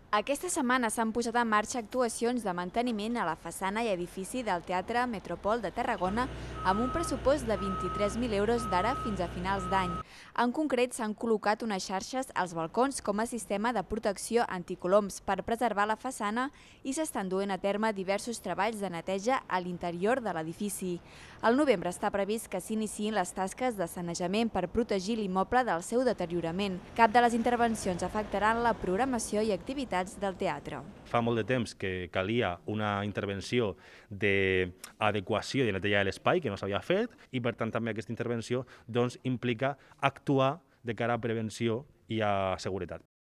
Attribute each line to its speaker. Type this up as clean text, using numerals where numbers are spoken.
Speaker 1: Aquesta setmana s'han posat en marxa actuacions de manteniment a la façana i edifici del Teatre Metropol de Tarragona amb un pressupost de 23.000 euros d'ara fins a finals d'any. En concret, s'han col·locat unes xarxes als balcons com a sistema de protecció anticoloms per preservar la façana i s'estan duent a terme diversos treballs de neteja a l'interior de l'edifici. Al novembre està previst que s'iniciïn les tasques de sanejament per protegir l'immoble del seu deteriorament. Cap de les intervencions afectaran la programació i activitats del teatre.
Speaker 2: Fa molt de temps que calia una intervenció d'adequació i de neteja de l'espai que no s'havia fet i, per tant, també aquesta intervenció implica actuar de cara a prevenció i a seguretat.